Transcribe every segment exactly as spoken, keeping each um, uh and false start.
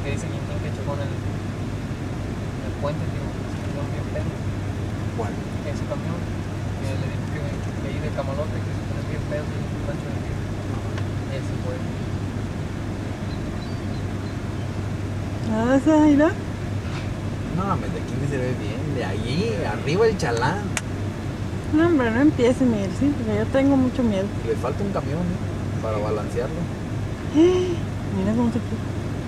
que dice Quintín que chocó en el, en el puente, tío, ese camión bien pedo. ¿Cuál? Ese camión, que le dijo que, que ahí de Camalote, que se pone bien pedo y un rancho de tío. Ese fue. Ah, esa, mira. No, mames, de aquí me se ve bien. De ahí, arriba el Chalán. No, hombre, no empieces, Miguel, sí, porque yo tengo mucho miedo. Le falta un camión, ¿eh? Para balancearlo. Mira cómo se queda.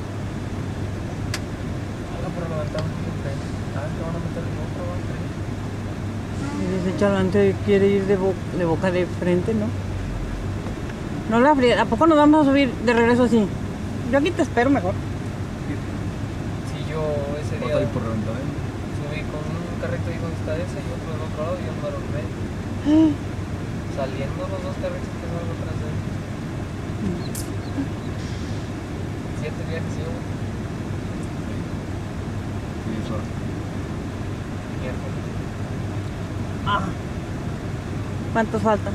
Ahora por levantar un poco frente. Ah, te van a meter el otro, ¿va? Y ese chalante quiere ir de, bo de boca de frente, ¿no? No la fría. ¿A poco nos vamos a subir de regreso así? Yo aquí te espero mejor. Sí, yo ese ¿Vas día a ir por reventadero? subí con un carrito ahí donde está ese y otro del otro lado y yo número medio. Saliendo los dos carritos que salgo atrás de él. Siete viajes llevo. Sí, eso. Miércoles. Ah. ¿Cuántos faltan?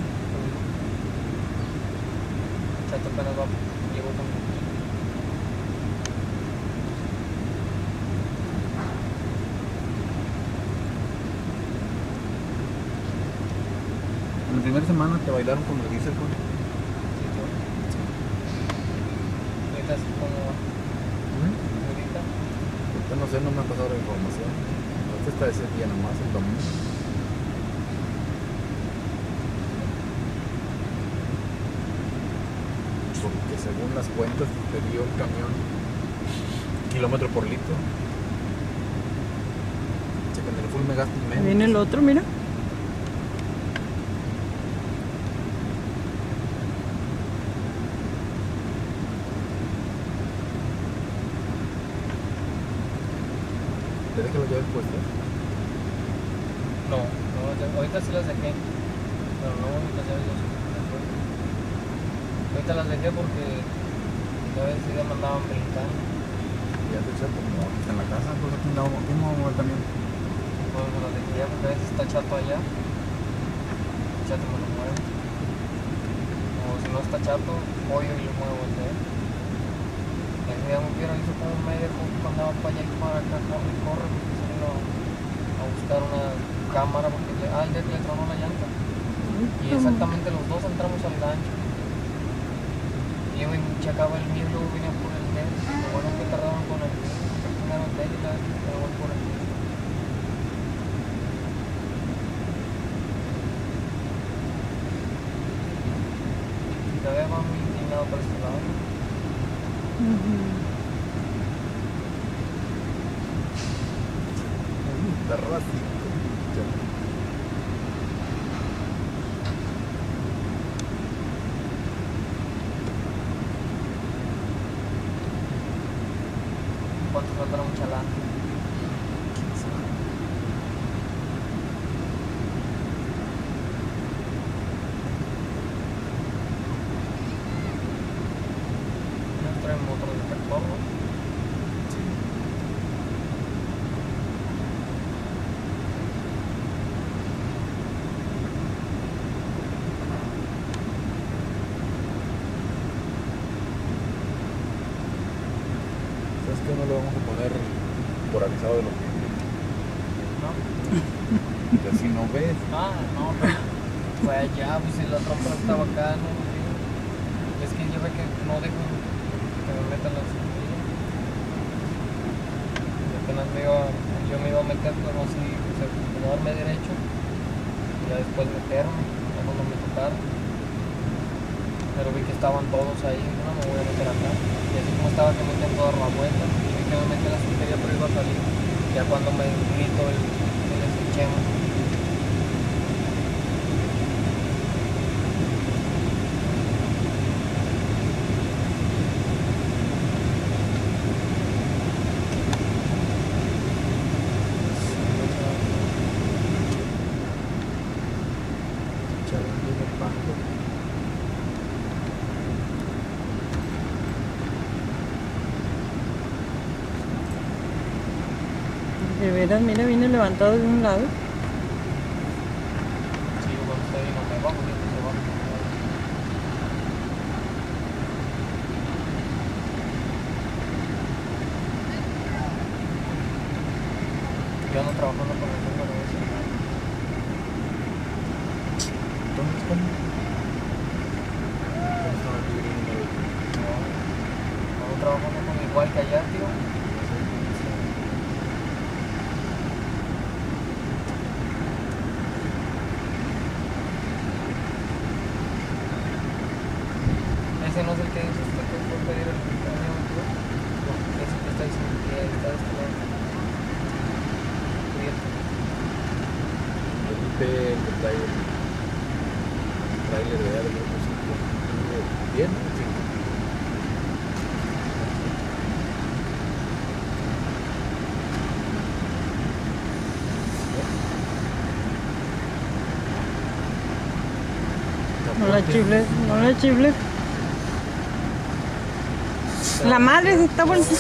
Chato apenas va, llegó con En la primera semana te bailaron con el diesel, con. ahorita así como va. Ahorita. Ahorita no sé, no me ha pasado la información. Ahorita está ese día nomás, el domingo. Porque según las cuentas te dio el camión kilómetro por litro. Chequen el full me gasto Ahí menos. viene el otro, mira. ¿Te dejo las llaves puestas? No, no, ya- ahorita sí las dejé. Pero no, las llaves yo sí las dejé. Ahorita las dejé porque ya ves si ya me andaban brincando. Ya te chato, no, está en la casa, pues aquí no, aquí no vamos a mover el camión. Pues me las dejé ya porque a veces está chato allá. El chato me lo mueve. O si no está chato, pollo y lo muevo el de él. Ese día me vieron, hizo como me dejó cuando andaba para allá y para acá, corre y corre, porque se vino a buscar una cámara porque le, ah, el día que le tronó la llanta. Y exactamente los dos entramos al gancho. Y yo me checaba el mío y luego venía por el de él. Lo bueno que tardaron con el mío, porque primero el de él y luego voy por el mío. Y todavía va muy indignado por este lado. Perro así. ¿Cuánto faltará un chalán? No traen motor de tractor, ¿no? ¿Sabes qué? No le vamos a poner por avisado de lo que. ¿No? Que así no ves. Ah, no, pero fue allá, pues si la trompa estaba acá, ¿no? Es que yo ve que no dejo que me metan las semillas. Y apenas me iba, yo me iba a meter, pero así, o sea, acomodarme derecho. Y ya después meterme, ya cuando me tocaron. Pero vi que estaban todos ahí, no me voy a meter acá. Y así como estaba que me intentó dar la vuelta, y vi que me metí en la escutería, pero iba a salir. Ya cuando me grito el, el escuchemos. Chalán viene pato. De veras, mira, viene levantado de un lado. Sí, yo cuando estoy no me bajo, yo se bajo. Yo ando trabajando con el número ese. Entonces, ¿cómo? ¿Cómo están aquí el número? No, ando trabajando con igual que allá, tío. Ese no es el que dice usted que fue a pedir el camión, tío. No, ese que está diciendo que está destinado. Cubierto. El I P, el que trae el trailer de algo, no sé qué. Bien, sí. No la chifles, no la chifles. La madre se está volviendo.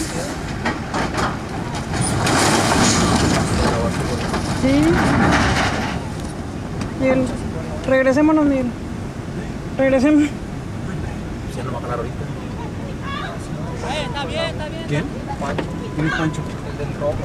Sí. Miguel, regresémonos, Miguel. Regresemos. Ya no va a jalar ahorita. Está bien, está bien. ¿Quién? Pancho, ¿Quién es Pancho? el del rojo.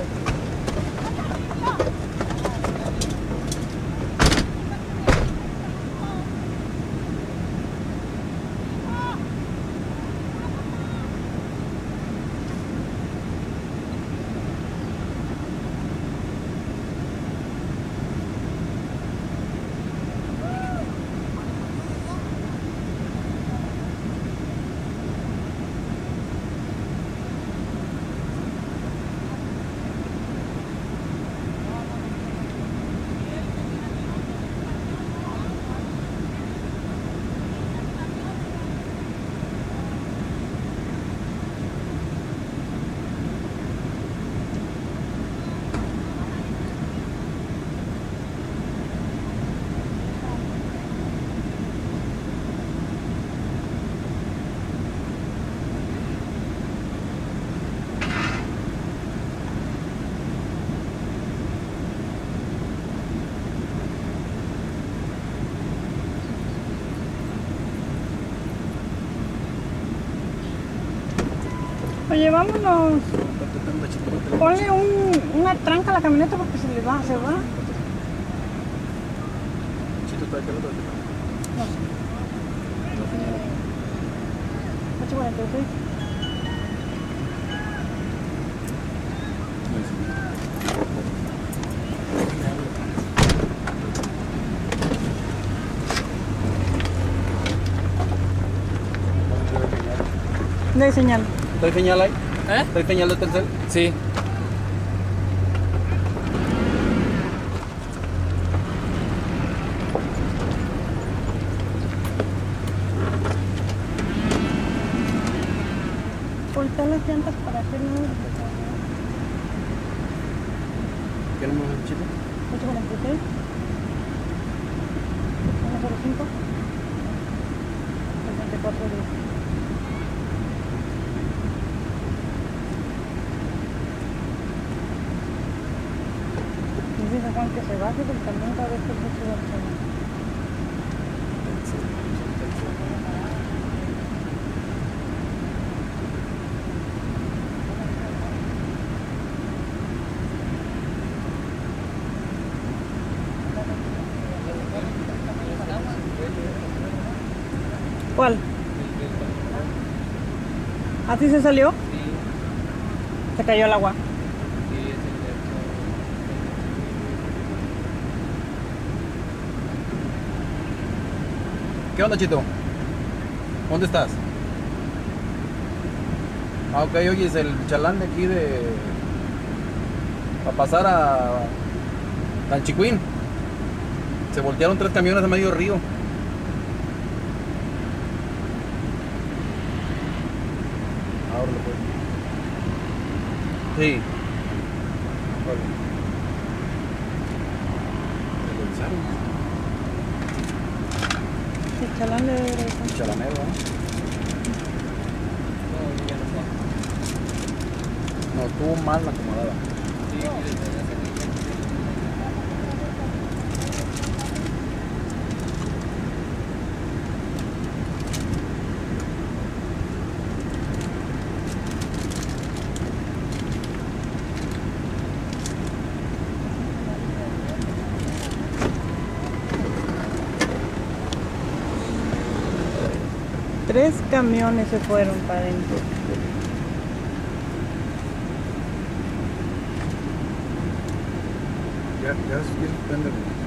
Oye, vámonos. Ponle un, una tranca a la camioneta porque se le va, se va. Chito, trae pelota. No sé. ocho cuarenta y seis. No hay señal. ¿Trae señal ahí? ¿Eh? ¿Trae señal de Telcel? Sí. Soltar las llantas para hacer nada. ¿Qué número es, Chito? ocho cuarenta y seis. uno cero cinco. sesenta y cuatro diez. Dice Juan que se baje porque también cada vez que se sube al camión. ¿Cuál? ¿Así se salió? Sí, Se cayó al agua. sí, es el de ¿Qué onda, Chito? ¿Dónde estás? Ah, ok, oye, es el chalán de aquí de... para pasar a... Tanchicuín. Se voltearon tres camiones a medio río. Ahora lo puedo. Sí. Vale. ¿Me revisaron? El chalán de... El chalanero, ¿eh? No, yo ya no sé. No, estuvo mal la acomodada. Sí, desde hace Tres camiones se fueron para adentro. Ya, ya, ya,